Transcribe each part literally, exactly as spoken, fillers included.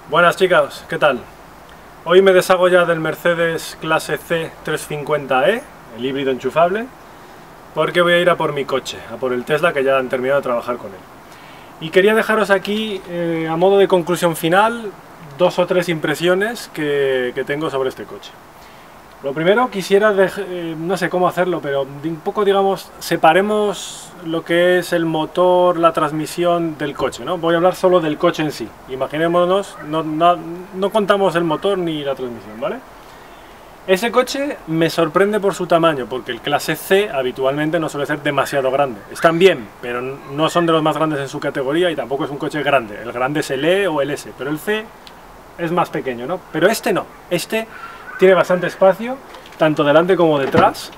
Buenas chicas, ¿qué tal? Hoy me deshago ya del Mercedes clase C trescientos cincuenta E, el híbrido enchufable, porque voy a ir a por mi coche, a por el Tesla, que ya han terminado de trabajar con él. Y quería dejaros aquí, eh, a modo de conclusión final, dos o tres impresiones que, que tengo sobre este coche. Lo primero, quisiera, eh, no sé cómo hacerlo, pero un poco, digamos, separemos lo que es el motor, la transmisión del coche, ¿no? Voy a hablar solo del coche en sí. Imaginémonos, no, no, no contamos el motor ni la transmisión, ¿vale? Ese coche me sorprende por su tamaño, porque el clase C habitualmente no suele ser demasiado grande. Están bien, pero no son de los más grandes en su categoría y tampoco es un coche grande. El grande es el E o el S, pero el C es más pequeño, ¿no? Pero este no, este tiene bastante espacio, tanto delante como detrás.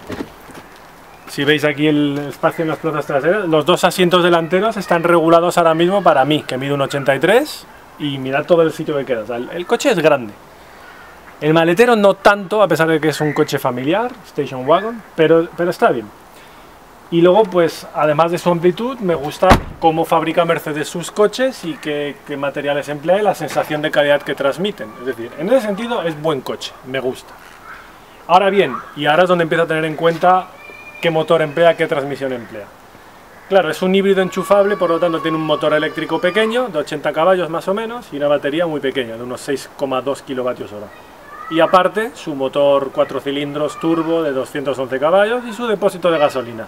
Si veis aquí el espacio en las plazas traseras, los dos asientos delanteros están regulados ahora mismo para mí, que mido un ochenta y tres, y mirad todo el sitio que queda. O sea, el, el coche es grande. El maletero no tanto, a pesar de que es un coche familiar, station wagon, pero, pero está bien. Y luego, pues, además de su amplitud, me gusta cómo fabrica Mercedes sus coches y qué, qué materiales emplea y la sensación de calidad que transmiten. Es decir, en ese sentido es buen coche, me gusta. Ahora bien, y ahora es donde empiezo a tener en cuenta qué motor emplea, qué transmisión emplea. Claro, es un híbrido enchufable, por lo tanto tiene un motor eléctrico pequeño, de ochenta caballos más o menos, y una batería muy pequeña, de unos seis coma dos kilovatios hora. Y aparte, su motor cuatro cilindros turbo de doscientos once caballos y su depósito de gasolina.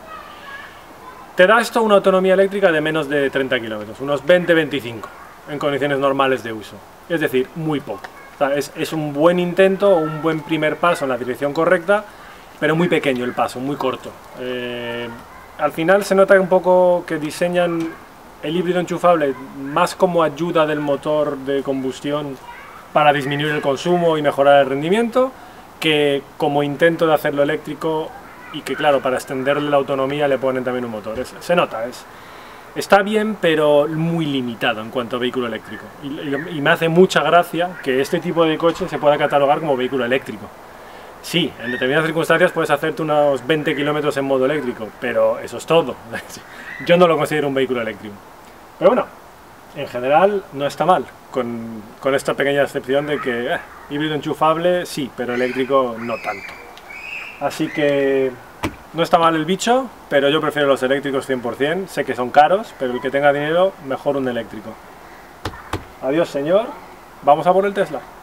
Te da esto una autonomía eléctrica de menos de treinta kilómetros, unos veinte a veinticinco, en condiciones normales de uso. Es decir, muy poco. O sea, es, es un buen intento, un buen primer paso en la dirección correcta, pero muy pequeño el paso, muy corto. Eh, al final se nota un poco que diseñan el híbrido enchufable más como ayuda del motor de combustión para disminuir el consumo y mejorar el rendimiento, que como intento de hacerlo eléctrico, y que claro, para extenderle la autonomía le ponen también un motor. Es, se nota, es, está bien, pero muy limitado en cuanto a vehículo eléctrico. Y, y, y me hace mucha gracia que este tipo de coche se pueda catalogar como vehículo eléctrico. Sí, en determinadas circunstancias puedes hacerte unos veinte kilómetros en modo eléctrico, pero eso es todo. Yo no lo considero un vehículo eléctrico. Pero bueno, en general no está mal, con, con esta pequeña excepción de que eh, híbrido enchufable sí, pero eléctrico no tanto. Así que no está mal el bicho, pero yo prefiero los eléctricos cien por cien. Sé que son caros, pero el que tenga dinero, mejor un eléctrico. Adiós, señor. Vamos a por el Tesla.